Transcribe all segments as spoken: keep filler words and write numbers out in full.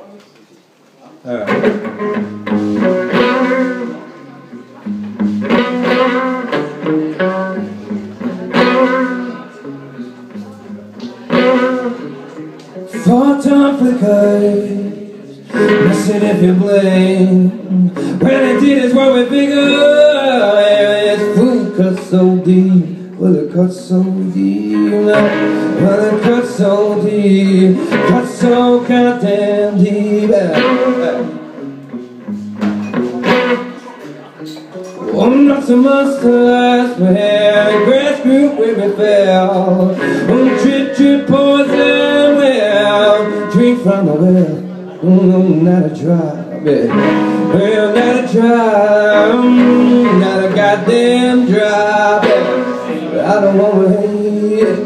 All right. Four-time flickers, listen if you blame. When it did is what we figure. It's food cut so deep, well it cut so deep, well it cut so deep, cut so goddamn deep. I'm not so much to last where grass grew where we fell. Um, drip, drip, poison well. Drink from the well. Mm, not a drop, yeah. Well, not a drop. Mm, not a goddamn drop, yeah. I don't wanna hate it.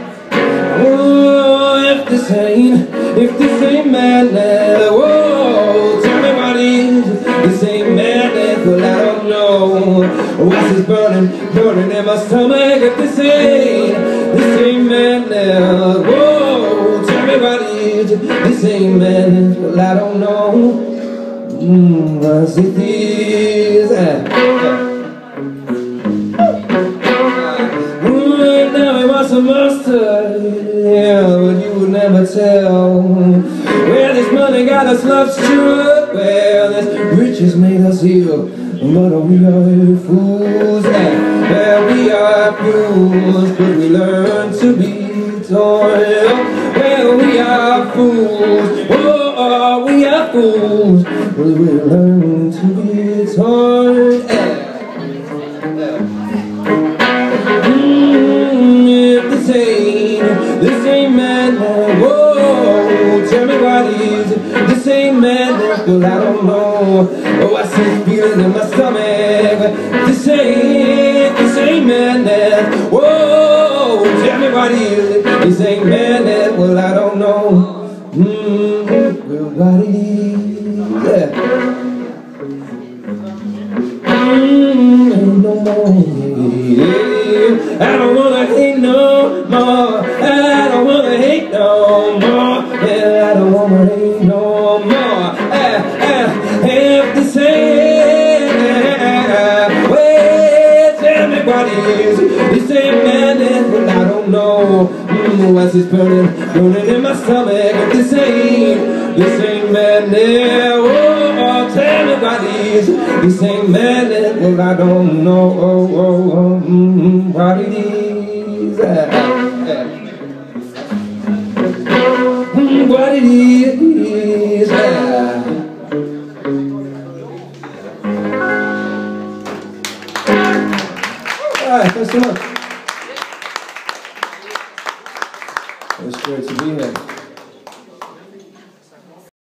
Oh, if this ain't, if this ain't madness, whoa, tell me what is. This ain't madness, well I don't know. What's this burning, burning in my stomach? If this ain't, this ain't madness, whoa, tell me what is. This ain't madness, well I don't know. Mmm, what's it is? Ooh, now it was a mustard, yeah, but you would never tell. Where this money got us love struck, well, this riches made us heal. But we are fools, yeah, we are fools, but we learn to be toil. Well, we are fools, oh, we are fools, but we learn to be toil. Mm, if this ain't, this ain't madness, whoa, tell me what is it? This ain't madness, well I don't know. Oh, I see feeling in my stomach. This ain't, this ain't madness. Whoa, tell me what is it? This ain't madness. Well, I don't know. Mmm, well, what it is? Yeah. Mmm, ain't no more. Yeah. I don't wanna hate no more. I don't wanna hate no more. Yeah, I don't wanna hate no more. Ah, ah. If this ain't, well, tell me what is. This ain't madness, well I don't know. Mm, what's this burning, burning in my stomach? If this ain't, this ain't madness, oh, oh, tell me what is. This ain't madness, well I don't know, oh, oh, oh, mm, what it is. Ah, ah. Mm, what it is. Ah. All right, thanks so much. It was great to be here.